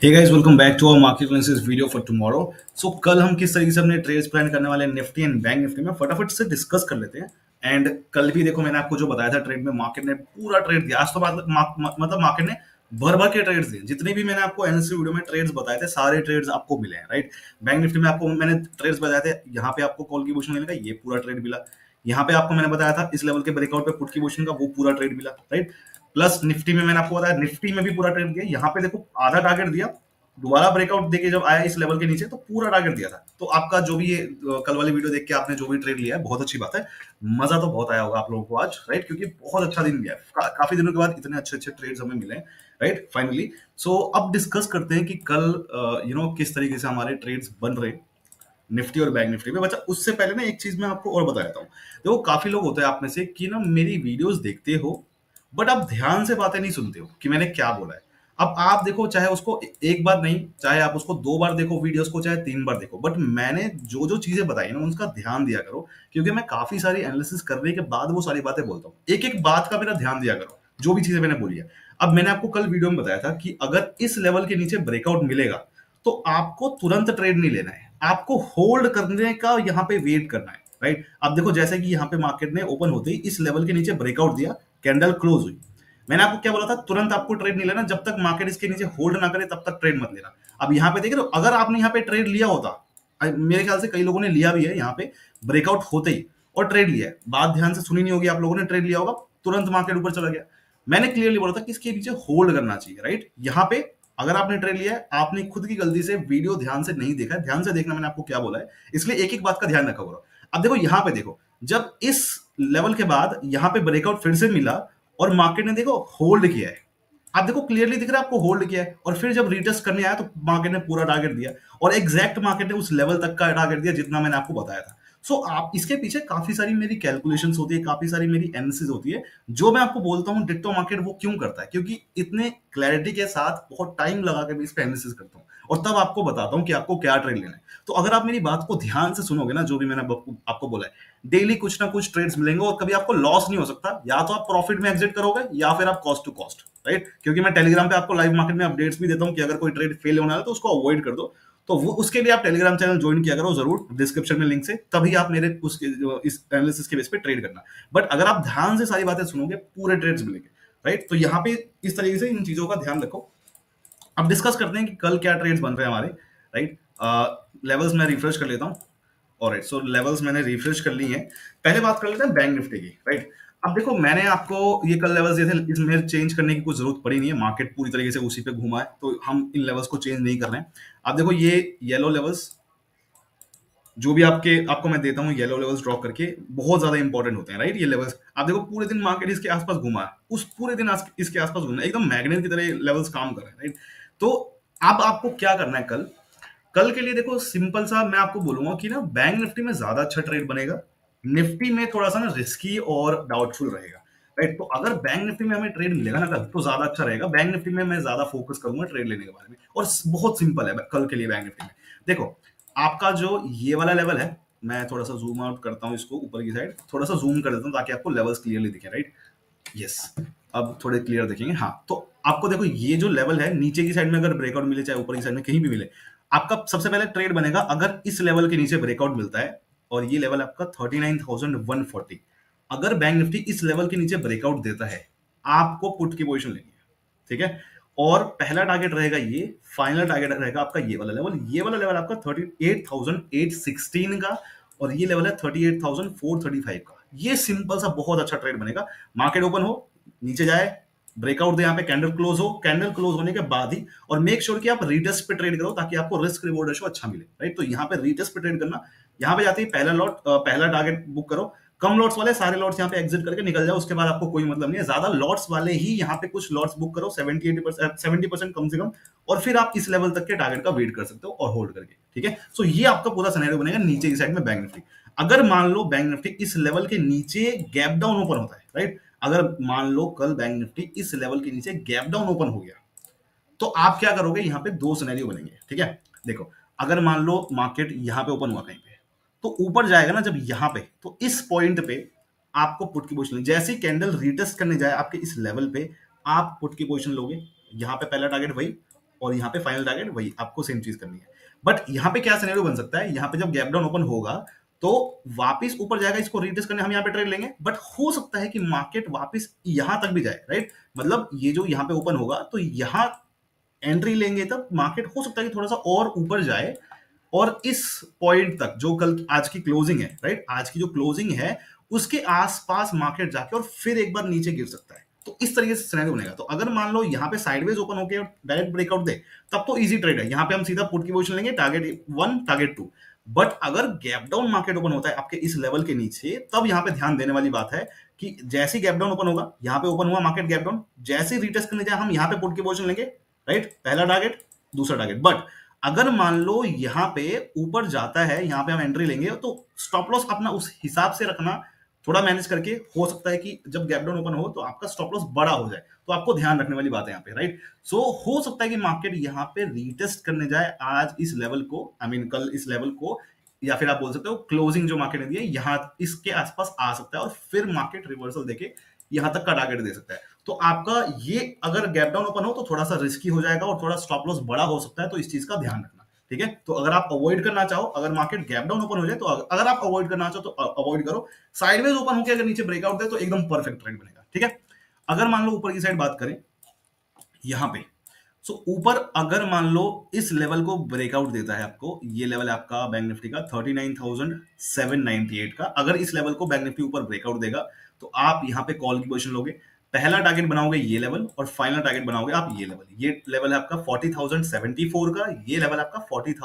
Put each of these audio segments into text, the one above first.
Hey guys, welcome back to our market analysis video for tomorrow. So कल हम किस तरीके से अपने ट्रेड्स प्लान करने वाले हैं निफ्टी एंड बैंक निफ्टी में, फटाफट से डिस्कस कर लेते हैं। एंड कल भी देखो मैंने आपको जो बताया था ट्रेड में, मार्केट ने पूरा ट्रेड दिया आज तो मतलब मार्केट ने भर भर के ट्रेड्स दिए। जितने भी मैंने आपको एनालिसिस वीडियो में ट्रेड्स बताए थे सारे ट्रेड्स आपको मिले हैं, राइट। बैंक निफ्टी में आपको मैंने ट्रेड्स बताए थे, यहाँ पे आपको कॉल की पोजीशन लेने का ये पूरा ट्रेड मिला। यहाँ पे आपको मैंने बताया था इस लेवल के ब्रेकआउट पे पुट की पोजीशन का वो पूरा ट्रेड मिला, राइट। प्लस निफ्टी में मैंने आपको बताया निफ्टी में भी पूरा ट्रेड दिया। यहाँ पे देखो आधा टारगेट दिया, दोबारा ब्रेकआउट देके जब आया इस लेवल के नीचे तो पूरा टारगेट दिया था। तो आपका जो भी ये कल वाली वीडियो देख के आपने जो भी ट्रेड लिया है बहुत अच्छी बात है। मजा तो बहुत आया होगा आप लोगों को आज, राइट, क्योंकि बहुत अच्छा दिन गया है। काफी दिनों के बाद इतने अच्छे अच्छे ट्रेड्स हमें मिले हैं, राइट, फाइनली। सो अब डिस्कस करते हैं कि कल किस तरीके से हमारे ट्रेड्स बन रहे निफ्टी और बैंक निफ्टी में। बच्चा उससे पहले ना एक चीज मैं आपको और बता देता हूँ। देखो काफी लोग होते हैं आप में से कि ना मेरी वीडियोस देखते हो बट आप ध्यान से बातें नहीं सुनते हो कि मैंने क्या बोला है। अब आप देखो, चाहे उसको एक बार नहीं, चाहे आप उसको 2 बार देखो वीडियोस को, चाहे 3 बार देखो, बट मैंने जो जो चीजें बताई ना उनका ध्यान दिया करो, क्योंकि मैं काफी सारी एनालिसिस करने के बाद वो सारी बातें बोलता हूँ। एक एक बात का मेरा ध्यान दिया करो, जो भी चीजें मैंने बोली है। अब मैंने आपको कल वीडियो में बताया था कि अगर इस लेवल के नीचे ब्रेकआउट मिलेगा तो आपको तुरंत ट्रेड नहीं लेना है, आपको होल्ड करने का यहाँ पे वेट करना है, राइट। अब देखो जैसे कि यहाँ पे मार्केट ने ओपन होते ही इस लेवल के नीचे ब्रेकआउट दिया, कैंडल क्लोज हुई। मैंने आपको क्या बोला था, तुरंत आपको ट्रेड नहीं लेना, जब तक मार्केट इसके नीचे होल्ड ना करे तब तक ट्रेड मत लेना। अब यहाँ पे देख रहे हो, अगर आपने यहाँ पे ट्रेड लिया होता, मेरे ख्याल से कई लोगों ने लिया भी है यहाँ पे ब्रेकआउट होते ही और ट्रेड लिया है, बात ध्यान से सुनी नहीं होगी आप लोगों ने, ट्रेड लिया होगा तुरंत मार्केट ऊपर चला गया। मैंने क्लियरली बोला था कि इसके नीचे होल्ड करना चाहिए, राइट। यहाँ पे अगर आपने ट्रेड लिया है, आपने खुद की गलती से वीडियो ध्यान से नहीं देखा है, ध्यान से देखना मैंने आपको क्या बोला है, इसलिए एक एक बात का ध्यान रखा करो। अब देखो यहाँ पे देखो, जब इस लेवल के बाद यहाँ पे ब्रेकआउट फिर से मिला और मार्केट ने देखो होल्ड किया है, आप देखो क्लियरली दिख रहा है आपको होल्ड किया है, और फिर जब रिटेस्ट करने आया तो मार्केट ने पूरा टारगेट दिया और एग्जैक्ट मार्केट ने उस लेवल तक का टारगेट दिया जितना मैंने आपको बताया था। सो आप इसके पीछे काफी सारी मेरी कैलकुलेशंस होती है, काफी सारी मेरी एनालिसिस होती है, जो मैं आपको बोलता हूँ डिट्टो मार्केट वो क्यों करता है, क्योंकि इतने क्लैरिटी के साथ बहुत टाइम लगा के मैं इस पे एनालिसिस करता हूँ और तब आपको बताता हूँ कि आपको क्या ट्रेड लेना है। तो अगर आप मेरी बात को ध्यान से सुनोगे ना, जो भी मैंने आपको बोला है, डेली कुछ ना कुछ ट्रेड्स मिलेंगे और कभी आपको लॉस नहीं हो सकता। या तो आप प्रॉफिट में एग्जिट करोगे या फिर आप कॉस्ट टू कॉस्ट, राइट। क्योंकि मैं टेलीग्राम पे आपको लाइव मार्केट में अपडेट्स भी देता हूं कि अगर कोई ट्रेड फेल होना है तो उसको अवॉइड कर दो। तो वो उसके लिए आप टेलीग्राम चैनल ज्वाइन किया करो जरूर, डिस्क्रिप्शन में लिंक से, तभी आप मेरे इस एनालिसिस के बेस पे ट्रेड करना। बट अगर आप ध्यान से सारी बातें सुनोगे पूरे ट्रेड्स मिलेंगे, राइट। तो यहाँ पे इस तरीके से इन चीजों का ध्यान रखो। अब डिस्कस करते हैं कि कल क्या ट्रेड्स बन रहे हैं हमारे, राइट। लेवल्स मैं रिफ्रेश कर लेता हूँ। ऑलराइट, सो लेवल्स मैंने रिफ्रेश कर ली हैं। पहले बात कर लेते हैं बैंक निफ्टी की, राइट। अब देखो मैंने आपको ये कल लेवल्स दिए थे, इसमें चेंज करने की कोई जरूरत पड़ी नहीं है, मार्केट पूरी तरीके से उसी पे घूमा है, तो हम इन लेवल्स को चेंज नहीं कर रहे हैं। अब देखो ये येलो लेवल्स जो भी आपको मैं देता हूँ, येलो लेवल्स ड्रॉ करके बहुत ज्यादा इंपॉर्टेंट होते हैं, राइट। ये लेवल्स आप देखो पूरे दिन मार्केट इसके आसपास घुमा है, उस पूरे दिन इसके आसपास घूमना, एकदम मैग्नेट की तरह लेवल्स काम कर रहे हैं, राइट। तो अब आपको क्या करना है कल, कल के लिए देखो सिंपल सा मैं आपको बोलूंगा कि ना बैंक निफ्टी में ज्यादा अच्छा ट्रेड बनेगा, निफ्टी में थोड़ा सा ना रिस्की और डाउटफुल रहेगा, राइट। तो अगर बैंक निफ्टी में हमें ट्रेड मिलेगा ना कल तो ज्यादा अच्छा रहेगा। बैंक निफ्टी में मैं ज्यादा फोकस करूंगा ट्रेड लेने के बारे में, और बहुत सिंपल है कल के लिए बैंक निफ्टी में। देखो आपका जो ये वाला लेवल है, मैं थोड़ा सा जूम आउट करता हूँ इसको ऊपर की साइड, थोड़ा सा जूम कर देता हूँ ताकि आपको लेवल्स क्लियरली दिखे, राइट। यस, अब थोड़े क्लियर दिखेंगे। हाँ, तो आपको देखो ये जो लेवल है नीचे की साइड में अगर ब्रेकआउट मिले, चाहे ऊपर की साइड में कहीं भी मिले, आपका सबसे पहले ट्रेड बनेगा अगर इस लेवल के नीचे ब्रेकआउट मिलता है, और ये लेवल आपका 39,140, अगर बैंक निफ्टी इस लेवल के नीचे ब्रेकआउट देता है आपको पुट की पोजीशन लेनी है, ठीक है। और पहला टारगेट रहेगा ये, फाइनल टारगेट रहेगा आपका ये वाला लेवल। ये वाला लेवल आपका 38,816 का, और ये लेवल है 38,435 का। ये सिंपल सा बहुत अच्छा ट्रेड बनेगा। मार्केट ओपन हो, नीचे जाए, ब्रेकआउट दे, यहाँ पे कैंडल क्लोज हो, कैंडल क्लोज होने के बाद ही, और मेक श्योर कि आप रीटेस्ट पे ट्रेड करो ताकि आपको रिस्क रिवॉर्ड रेशो अच्छा मिले, राइट। तो यहाँ पे रीटेस्ट पे ट्रेड करना, यहाँ पे जाते ही पहला लॉट, पहला टारगेट बुक करो, कम लॉट्स वाले सारे लॉट्स यहाँ पे एग्जिट करके निकल जाओ, उसके बाद आपको कोई मतलब नहीं है। ज्यादा लॉट्स वाले ही यहाँ पे कुछ लॉट्स बुक करो, 70% कम से कम, और फिर आप इस लेवल तक के टारगेट का वेट कर सकते हो और होल्ड करके, ठीक है। सो ये आपका पूरा सिनेरियो बनेगा नीचे की साइड में बैंक निफ्टी। अगर मान लो बैंक निफ्टी इस लेवल के नीचे गैप डाउन ओपन होता है, राइट, अगर मान लो कल बैंक निफ्टी इस लेवल के नीचे गैप डाउन ओपन हो गया, तो आप क्या करोगे, यहाँ पे दो सिनेरियो बनेंगे, ठीक है। देखो अगर मान लो मार्केट यहाँ पे ओपन हुआ कहीं पे, तो ऊपर जाएगा ना जब यहाँ पे, तो इस पॉइंट पे आपको पुट की पोजीशन, जैसे ही कैंडल रिटेस्ट करने जाए आपके इस लेवल पे, आप पुट की पोजीशन लोगे। यहाँ पे पहला टारगेट वही, और यहाँ पे फाइनल टारगेट वही, आपको सेम चीज करनी है। बट यहाँ पे क्या सिनेरियो बन सकता है, यहाँ पे जब गैप डाउन ओपन होगा तो वापस ऊपर जाएगा, इसको रीटेस्ट करने हम यहाँ पे ट्रेड लेंगे, बट हो सकता है कि मार्केट वापस यहाँ तक भी जाए, राइट। मतलब ये जो यहाँ पे ओपन होगा तो यहाँ एंट्री लेंगे तब मार्केट हो सकता है कि थोड़ा सा और ऊपर जाए और इस पॉइंट तक जो कल आज की क्लोजिंग है, राइट, आज की जो क्लोजिंग है उसके आसपास मार्केट जाके और फिर एक बार नीचे गिर सकता है। तो इस तरीके से सिनेरियो बनेगा। तो अगर मान लो यहाँ पे साइडवेज ओपन होके डायरेक्ट ब्रेकआउट दे, तब तो इजी ट्रेड है, यहाँ पे हम सीधा पुट की पोजीशन लेंगे, टारगेट 1 टारगेट 2। बट अगर गैप डाउन मार्केट ओपन होता है आपके इस लेवल के नीचे, तब यहाँ पे ध्यान देने वाली बात है कि जैसे गैप डाउन ओपन होगा, यहाँ पे ओपन हुआ मार्केट गैप डाउन, जैसे रिटेस्ट करने जाए हम यहाँ पे पुट की पोजीशन लेंगे, राइट, पहला टारगेट दूसरा टारगेट। बट अगर मान लो यहाँ पे ऊपर जाता है, यहाँ पे हम एंट्री लेंगे, तो स्टॉप लॉस अपना उस हिसाब से रखना, थोड़ा मैनेज करके। हो सकता है कि जब गैप डाउन ओपन हो तो आपका स्टॉप लॉस बड़ा हो जाए, तो आपको ध्यान रखने वाली बात है यहाँ पे, राइट। सो हो सकता है कि मार्केट यहाँ पे रीटेस्ट करने जाए आज इस लेवल को, आई मीन कल इस लेवल को, या फिर आप बोल सकते हो क्लोजिंग जो मार्केट ने दी है यहाँ इसके आसपास आ सकता है और फिर मार्केट रिवर्सल देके यहाँ तक का टारगेट दे सकता है। तो आपका ये अगर गैप डाउन ओपन हो तो थोड़ा सा रिस्की हो जाएगा और थोड़ा स्टॉप लॉस बड़ा हो सकता है, तो इस चीज का ध्यान रखना, ठीक है। तो अगर आप अवॉइड करना चाहो, अगर मार्केट गैप डाउन ओपन हो जाए तो अगर आप अवॉइड करना चाहो तो अवॉइड करो। साइडवेज ओपन होकर अगर नीचे ब्रेकआउट दे तो एकदम परफेक्ट ट्रेंड बनेगा, ठीक है। अगर मान लो ऊपर की साइड बात करें यहां पे, सो ऊपर अगर मान लो इस लेवल को ब्रेकआउट देता है आपको, ये लेवल है आपका बैंक निफ्टी का 39,798 का, अगर इस लेवल को बैंक निफ्टी ऊपर ब्रेकआउट देगा तो आप यहां पे कॉल की पोजीशन लोगे, पहला टारगेट बनाओगे ये लेवल और फाइनल टारगेट बनाओगे आप ये लेवल। ये लेवल है आपका 40,074 का, ये लेवल आपका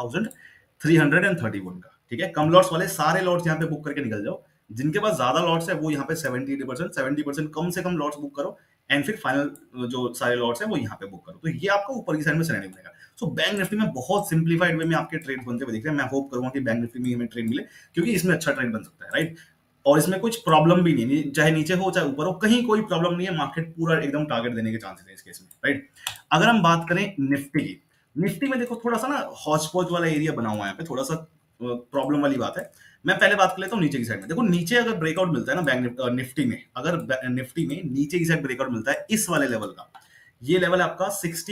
40,331 का, ठीक है। कम लॉट्स वाले सारे लॉट्स यहाँ पे बुक करके निकल जाओ, जिनके पास ज्यादा लॉट्स है वो यहाँ पे 70% कम से कम लॉट्स बुक करो, एंड फिर फाइनल जो सारे लॉट्स है वो यहाँ पे बुक करो। तो ये आपका ऊपर की साइड में सिनेरियो बनेगा। सो बैंक निफ्टी में बहुत सिंप्लीफाइड वे में आपके ट्रेड बनते हुए दिख रहे हैं। मैं होप करूंगा कि बैंक निफ्टी में हमें ट्रेड मिले, क्योंकि इसमें अच्छा ट्रेड बन सकता है, राइट। और इसमें कुछ प्रॉब्लम भी नहीं है, चाहे नीचे हो चाहे ऊपर हो, कहीं कोई प्रॉब्लम नहीं है, मार्केट पूरा एकदम टारगेट देने के चांसेस है इस केस में, राइट। अगर हम बात करें निफ्टी की, निफ्टी में देखो थोड़ा सा ना हॉच पॉच वाला एरिया बना हुआ है यहाँ पे, थोड़ा सा प्रॉब्लम वाली बात है। मैं पहले बात कर लेता हूँ नीचे की साइड में। देखो नीचे अगर ब्रेकआउट मिलता है ना बैंक निफ्टी में, अगर निफ्टी में नीचे की साइड ब्रेकआउट मिलता है इस वाले लेवल का, ये लेवल आपका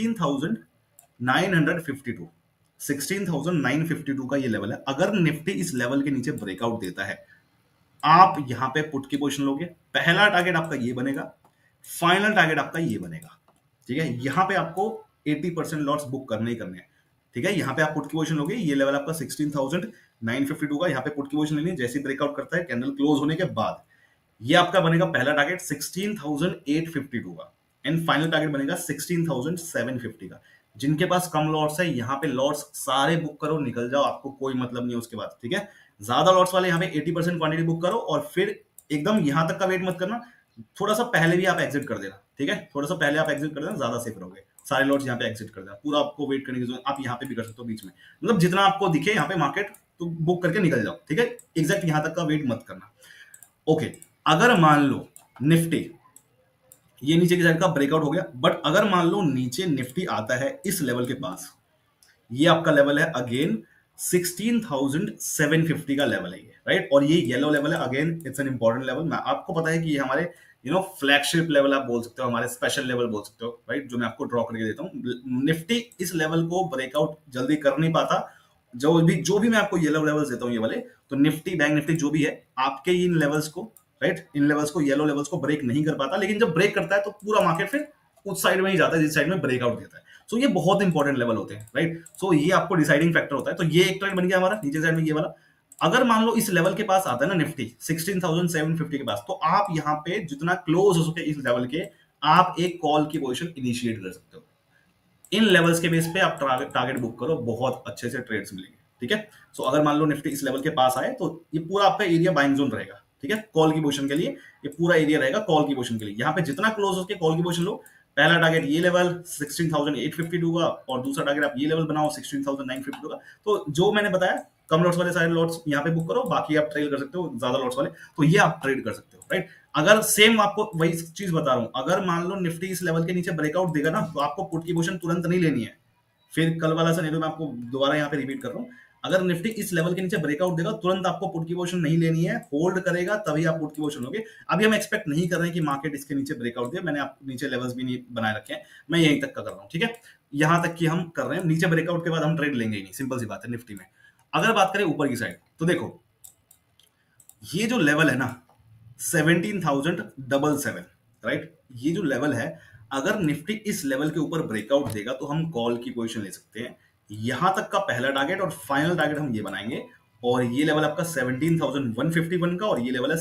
16,952, 16,952 का ये लेवल है। अगर निफ्टी इस लेवल के नीचे ब्रेकआउट देता है, आप यहां पे पुट की पोजीशन लोगे, पहला टारगेट आपका ये बनेगा, फाइनल टारगेट आपका ये बनेगा, ठीक है। यहां पे आपको 80% लॉट्स बुक करने ही करने हैं, ठीक है। यहां पे आप पुट की पोजीशन लोगे, ये लेवल आपका 16,952 का, यहां पे पुट की पोजीशन लेनी है। जैसे ब्रेकआउट करता है कैंडल क्लोज होने के बाद, ये आपका बनेगा पहला टारगेट 16,852 का, एंड फाइनल टारगेट बनेगा 16,750 का। जिनके पास कम लॉट्स है यहाँ पे लॉट्स सारे बुक करो, निकल जाओ, आपको कोई मतलब नहीं है उसके बाद, ठीक है। ज्यादा लॉट्स वाले यहाँ पे 80% क्वांटिटी बुक करो और फिर एकदम यहां तक का वेट मत करना, थोड़ा सा पहले भी आप एग्जिट कर देना, ठीक है। थोड़ा सा पहले आप एग्जिट कर देना, ज्यादा सेफ रहोगे। सारे लॉट्स यहाँ पे एग्जिट कर देना, पूरा आपको वेट करने की जरूरत, आप यहाँ पे भी कर सकते हो बीच में, मतलब जितना आपको दिखे यहाँ पे मार्केट, तो बुक करके निकल जाओ, ठीक है। एग्जैक्ट यहां तक का वेट मत करना, ओके। अगर मान लो निफ्टी ये नीचे की साइड का ब्रेकआउट हो गया, बट अगर मान लो नीचे निफ्टी आता है इस लेवल के पास, ये आपका लेवल है अगेन 16,750 का लेवल है ये, राइट। और ये येलो लेवल है, again it's an important level. मैं आपको पता है कि ये हमारे फ्लैगशिप लेवल आप बोल सकते हो, हमारे स्पेशल लेवल बोल सकते हो, राइट, जो मैं आपको ड्रॉ करके देता हूँ। निफ्टी इस लेवल को ब्रेकआउट जल्दी कर नहीं पाता, जो भी मैं आपको येलो लेवल्स देता हूँ ये वाले, तो निफ्टी बैंक निफ्टी जो भी है आपके इन लेवल्स को, राइट, इन लेवल्स को, येलो लेवल्स को ब्रेक नहीं कर पाता। लेकिन जब ब्रेक करता है तो पूरा मार्केट फिर उस साइड में ही जाता है जिस साइड में ब्रेकआउट देता है। सो ये बहुत इंपॉर्टेंट लेवल होते हैं, राइट। सो ये आपको डिसाइडिंग फैक्टर होता है। तो ये एक ट्रेंड बन गया हमारा नीचे साइड में ये वाला। अगर मान लो इस लेवल के पास आता है ना निफ्टी 16,750 के पास, तो आप यहाँ पे जितना क्लोज हो सके इस लेवल के, आप एक कॉल की पोजीशन इनिशिएट कर सकते हो। इन लेवल्स के बेस पे आप टारगेट बुक करो, बहुत अच्छे से ट्रेड्स मिलेंगे, ठीक है। सो अगर मान लो निफ्टी इस लेवल के पास आए तो ये पूरा आपका एरिया बाइंग जोन रहेगा, ठीक है। कॉल की पोजीशन के लिए ये पूरा एरिया रहेगा कॉल की पोजीशन के लिए। यहाँ पे जितना क्लोज हो सके कॉल की पोजीशन लो। पहला टारगेट ये लेवल 16,852 का, और दूसरा टारगेट आप ये लेवल बनाओ 16,952 का। तो जो मैंने बताया कम लॉट्स वाले सारे लॉट्स यहाँ पे बुक करो, बाकी आप ट्रेड कर सकते हो ज्यादा लॉट्स वाले, तो ये आप ट्रेड कर सकते हो, राइट। अगर सेम आपको वही चीज बता रहा हूं, अगर मान लो निफ्टी इस लेवल के नीचे ब्रेकआउट देगा ना, तो आपको पुट की पोजीशन तुरंत नहीं लेनी है। फिर कल वाला सिनेरियो मैं आपको दोबारा यहाँ पे रिपीट कर रहा हूँ। अगर निफ्टी इस लेवल के नीचे ब्रेकआउट देगा, तुरंत आपको पुट की पोजीशन नहीं लेनी है, होल्ड करेगा तभी आप पुट की पोजीशन लोगे। अभी हम एक्सपेक्ट नहीं कर रहे हैं कि मार्केट इसके नीचे ब्रेकआउट दे, मैंने आप नीचे लेवल्स भी नहीं बनाए रखे हैं, मैं यहीं तक का कर रहा हूँ, ठीक है। यहां तक कि हम कर रहे हैं, नीचे ब्रेकआउट के बाद हम ट्रेड लेंगे ही नहीं, सिंपल सी बात है निफ्टी में। अगर बात करें ऊपर की साइड, तो देखो ये जो लेवल है ना 17,077, राइट, ये जो लेवल है, अगर निफ्टी इस लेवल के ऊपर ब्रेकआउट देगा तो हम कॉल की पोजीशन ले सकते हैं। यहां तक का पहला टारगेट और फाइनल टारगेट हम ये बनाएंगे, और ये लेवल आपका 17,151 का, और ये लेवल है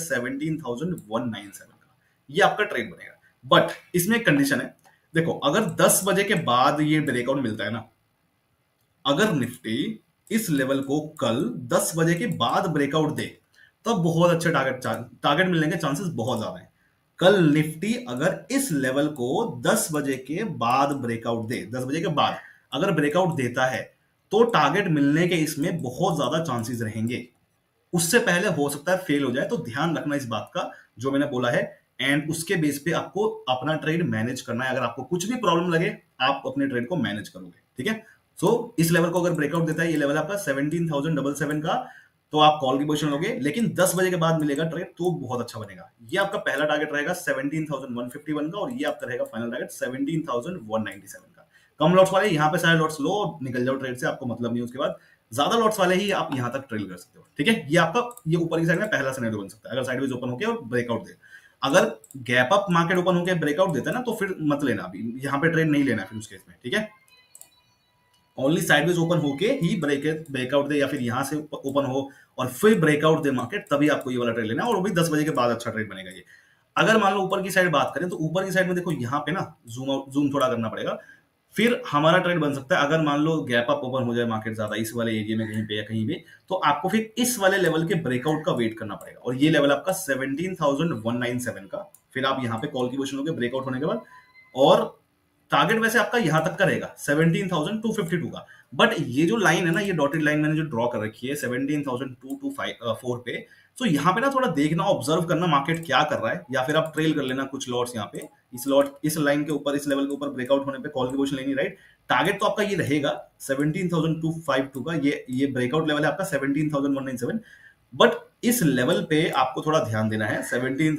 17,197 का, ये आपका ट्रेड बनेगा। बट इसमें एक कंडीशन है, देखो अगर 10 बजे के बाद ये ब्रेकआउट मिलता है ना, अगर निफ्टी इस लेवल को कल 10 बजे के बाद ब्रेकआउट दे, तब बहुत अच्छे टारगेट मिलने के चांसेस बहुत ज्यादा हैं। कल निफ्टी अगर इस लेवल को 10 बजे के बाद ब्रेकआउट दे, 10 बजे के बाद अगर ब्रेकआउट देता है, तो टारगेट मिलने के इसमें बहुत ज्यादा चांसेस रहेंगे। उससे पहले हो सकता है फेल हो जाए, तो ध्यान रखना इस बात का जो मैंने बोला है, एंड उसके बेस पे आपको अपना ट्रेड मैनेज करना है। अगर आपको कुछ भी प्रॉब्लम लगे, आप अपने ट्रेड को मैनेज करोगे, ठीक है। सो इस लेवल को अगर ब्रेकआउट देता है, ये लेवल आपका 17,077 का, तो आप कॉल की पोजीशन लोगे, लेकिन 10 बजे के बाद मिलेगा ट्रेड तो बहुत अच्छा बनेगा। ये आपका पहला टारगेट रहेगा 17,151 का, और ये आपका रहेगा फाइनल टारगेट 17,197 का। कम लॉट्स वाले यहाँ पे सारे लॉट्स लो और निकल जाओ ट्रेड से, आपको मतलब नहीं उसके बाद। ज्यादा लॉट्स वाले ही आप यहां तक ट्रेल कर सकते हो, ठीक है। ये आपका ये ऊपर की साइड में पहला सिनेरियो बन सकता है, अगर साइडवेज ओपन होकर और ब्रेकआउट दे। अगर गैप अप मार्केट ओपन होकर ब्रेकआउट देता है ना, तो फिर मत लेना, अभी यहां पे ट्रेड नहीं लेना फिर उस केस में, ठीक है। ओनली साइडवेज ओपन होके ही ब्रेकआउट दे, या फिर यहां से ओपन हो और फिर ब्रेकआउट दे मार्केट, तभी आपको ये वाला ट्रेड लेना है, और वो भी 10 बजे के बाद अच्छा ट्रेड बनेगा ये। अगर मान लो ऊपर की साइड बात करें, तो ऊपर की साइड में देखो यहाँ पे ना जूम थोड़ा करना पड़ेगा, फिर हमारा ट्रेड बन सकता है। अगर मान लो गैप अप ओपन हो जाए मार्केट ज्यादा इस वाले एरिया में कहीं पे या कहीं पे, तो आपको फिर इस वाले लेवल के ब्रेकआउट का वेट करना पड़ेगा, और ये लेवल आपका 17,197 का, फिर आप यहाँ पे कॉल की पोजीशन लोगे ब्रेकआउट होने के बाद, और टारगेट वैसे आपका यहां तक का रहेगा 17,252 का। बट ये जो लाइन है ना, ये डॉटेड लाइन मैंने जो ड्रॉ कर रखी है 17,224 पे, तो यहाँ पे ना थोड़ा देखना, ऑब्जर्व करना मार्केट क्या कर रहा है, या फिर आप ट्रेल कर लेना कुछ लॉट्स यहाँ पे, इस लाइन के ऊपर, इस लेवल के ऊपर ब्रेकआउट होने पे कॉल की पोजीशन लेनी, राइट। टारगेट तो आपका ये रहेगा 17,252 का, ये ब्रेकआउट लेवल है आपका 17,197। बट इस लेवल पे आपको थोड़ा ध्यान देना है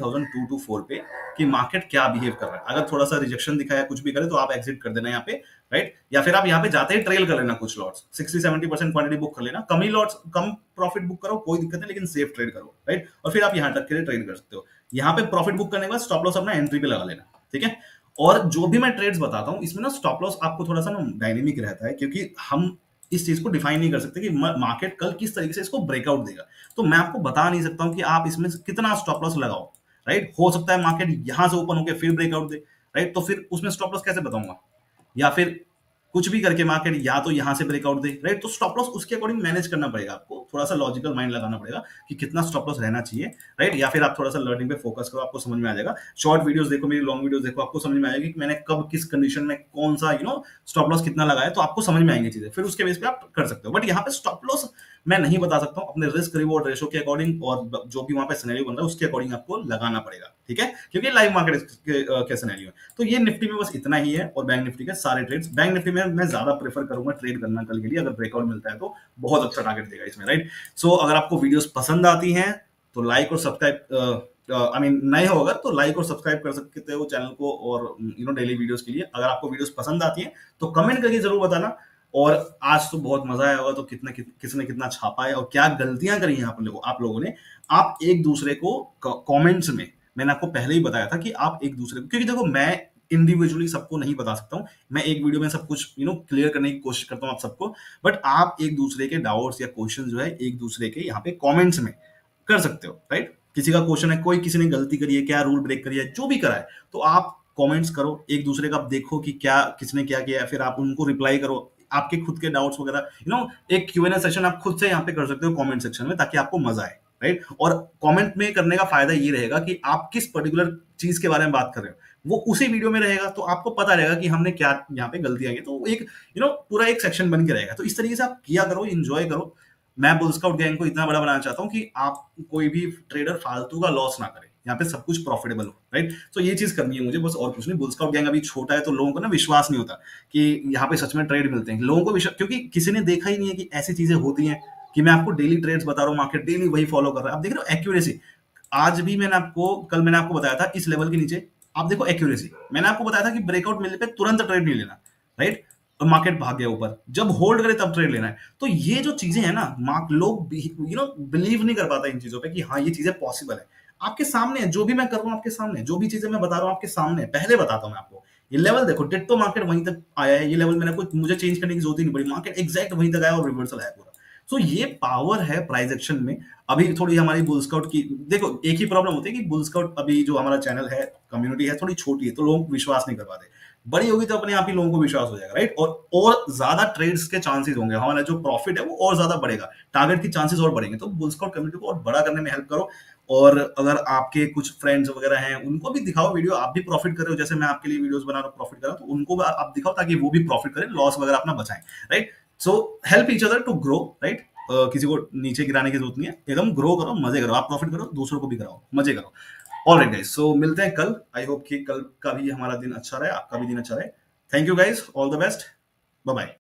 17,224 पे, कि मार्केट क्या बिहेव कर रहा है। अगर थोड़ा सा रिजेक्शन दिखाया, कुछ भी करे, तो आप एग्जिट कर देना यहाँ पे, राइट। या फिर आप यहाँ पे जाते ही ट्रेल कर लेना कुछ लॉट्स, 60-70% क्वांटिटी बुक कर लेना, कम ही लॉट्स, कम प्रॉफिट बुक करो, कोई दिक्कत नहीं, लेकिन सेफ ट्रेड करो, राइट। और फिर आप यहाँ तक के लिए ट्रेड कर सकते हो। यहाँ पे प्रॉफिट बुक करने के बाद स्टॉप लॉस अपना एंट्री पे लगा लेना, ठीक है। और जो भी मैं ट्रेड्स बताता हूँ, इसमें ना स्टॉप लॉस आपको थोड़ा सा ना डायनेमिक रहता है, क्योंकि हम इस चीज को डिफाइन नहीं कर सकते कि मार्केट कल किस तरीके से इसको ब्रेकआउट देगा। तो मैं आपको बता नहीं सकता हूं कि आप इसमें कितना स्टॉप लॉस लगाओ, राइट। हो सकता है मार्केट यहां से ओपन होकर फिर ब्रेकआउट दे, राइट, तो फिर उसमें स्टॉप लॉस कैसे बताऊंगा। या फिर कुछ भी करके मार्केट या तो यहां से ब्रेकआउट दे, राइट, तो स्टॉप लॉस उसके अकॉर्डिंग मैनेज करना पड़ेगा आपको, थोड़ा सा लॉजिकल माइंड लगाना पड़ेगा कि कितना स्टॉप लॉस रहना चाहिए, राइट। या फिर आप थोड़ा सा लर्निंग पे फोकस करो, आपको समझ में आ जाएगा। शॉर्ट वीडियोस देखो, मेरी लॉन्ग वीडियोस देखो, आपको समझ में आएगा कि मैंने कब किस कंडीशन में कौन सा स्टॉप लॉस कितना लगाया, तो आपको समझ में आएंगी चीजें, फिर उसके बेस पे आप कर सकते हो। बट यहाँ पे स्टॉप लॉस मैं नहीं बता सकता हूँ, अपने रिस्क रिवॉर्ड रेशो के अकॉर्डिंग और जो भी वहां पे सिनेरियो बन रहा है उसके अकॉर्डिंग आपको लगाना पड़ेगा, ठीक है, क्योंकि लाइव मार्केट के सिनेरियो है। तो ये निफ्टी में बस इतना ही है, और बैंक निफ्टी के सारे ट्रेड्स। बैंक निफ्टी में मैं ज्यादा प्रेफर करूंगा ट्रेड करना कल के लिए, अगर ब्रेकआउट मिलता है तो बहुत अच्छा टारगेट देगा इसमें, राइट। सो अगर आपको वीडियोस पसंद आती हैं तो लाइक और सब्सक्राइब, आई मीन नए हो अगर, तो लाइक और सब्सक्राइब कर सकते हो चैनल को, और डेली वीडियोस के लिए। अगर आपको वीडियोस पसंद आती हैं तो कमेंट करके जरूर बताना। और आज तो बहुत मजा आया होगा, तो किसने कितना छापा है और क्या गलतियां करी हैं आप लोगों ने, आप एक दूसरे को कमेंट्स में, मैंने आपको पहले ही बताया था कि आप एक दूसरे को, क्योंकि देखो मैं इंडिविजुअली सबको नहीं बता सकता हूं, मैं एक वीडियो में सब कुछ क्लियर करने की कोशिश करता हूं आप सबको। बट आप एक दूसरे के डाउट्स या क्वेश्चन जो है एक दूसरे के यहाँ पे कमेंट्स में कर सकते हो, राइट। किसी का क्वेश्चन है, कोई किसी ने गलती करी है, क्या रूल ब्रेक करी है, जो भी करा है, तो आप कमेंट्स करो एक दूसरे का, आप देखो कि क्या किसने क्या किया है, फिर आप उनको रिप्लाई करो, आपके खुद के डाउट्स वगैरह, एक Q&A सेशन आप खुद से यहाँ पे कर सकते हो कमेंट सेक्शन में, ताकि आपको मजा आए, राइट। और कमेंट में करने का फायदा ये रहेगा कि आप किस पर्टिकुलर चीज के बारे में बात कर रहे हो, वो उसी वीडियो में रहेगा, तो आपको पता रहेगा कि हमने क्या यहाँ पे गलतियां की, तो एक पूरा एक सेक्शन बन के रहेगा। तो इस तरीके से आप किया करो, एंजॉय करो। मैं बुल स्काउट गैंग को इतना बड़ा बनाना चाहता हूँ कि आप कोई भी ट्रेडर फालतू का लॉस ना करे, यहाँ पे सब कुछ प्रॉफिटेबल हो, राइट। तो ये चीज करनी है मुझे बस, और कुछ नहीं। बुल स्काउट गैंग अभी छोटा है, तो लोगों को ना विश्वास नहीं होता कि यहाँ पे सच में ट्रेड मिलते हैं, लोगों को विश्वास, क्योंकि किसी ने देखा ही नहीं है कि ऐसी चीजें होती हैं, कि मैं आपको डेली ट्रेड्स बता रहा हूँ, मार्केट डेली वही फॉलो कर रहा है। आप देख रहे हो एक्यूरेसी, आज भी कल मैंने आपको बताया था इस लेवल के नीचे, आप देखो एक्यूरेसी, मैंने आपको बताया था कि ब्रेकआउट मिलने पे तुरंत ट्रेड नहीं लेना, राइट। और मार्केट भाग गया ऊपर, जब होल्ड करे तब ट्रेड लेना है। तो ये जो चीजें हैं ना, लोग बिलीव नहीं कर पाता इन चीजों पे कि हाँ ये चीजें पॉसिबल है। आपके सामने है, जो भी मैं कर रहा हूँ आपके सामने, जो भी चीजें मैं बता रहा हूँ आपके सामने, पहले बताता हूँ मैं आपको। ये लेवल देखो, डिट्टो मार्केट वहीं तक आया है, ये लेवल मैंने कुछ मुझे चेंज करने की जरूरत ही नहीं पड़ी, मार्केट एग्जैक्ट वहीं तक आया और रिवर्सल आया पूरा। सो ये पावर है प्राइस एक्शन में। अभी थोड़ी हमारी बुल स्काउट की देखो, एक ही प्रॉब्लम होती है कि बुल स्काउट अभी जो हमारा चैनल है, कम्युनिटी है, थोड़ी छोटी है, तो लोग विश्वास नहीं कर पाते। बड़ी होगी तो अपने आप ही लोगों को विश्वास हो जाएगा, राइट? और ज्यादा ट्रेड्स के चांसेस होंगे, हमारा जो प्रॉफिट है वो और ज्यादा बढ़ेगा, टारगेट की चांसेस और बढ़ेंगे। तो बुल स्काउट कम्युनिटी को और बड़ा करने में हेल्प करो। और अगर आपके कुछ फ्रेंड्स वगैरह हैं, उनको भी दिखाओ वीडियो, आप भी प्रॉफिट कर रहे हो, जैसे मैं आपके लिए वीडियोस बना रहा हूँ प्रॉफिट कर रहा हूँ, तो उनको भी आप दिखाओ ताकि वो भी प्रॉफिट करें, लॉस वगैरह अपना बचाएं, right? So help each other to grow, right? किसी को नीचे गिराने की जरूरत नहीं है, एकदम ग्रो करो, मजे करो, आप प्रॉफिट करो, दूसरों को भी कराओ, मजे करो। ऑलराइट गाइस, सो मिलते हैं कल। आई होप कि कल का भी हमारा दिन अच्छा रहे, आपका भी दिन अच्छा रहे। Thank you guys, all the best, bye bye.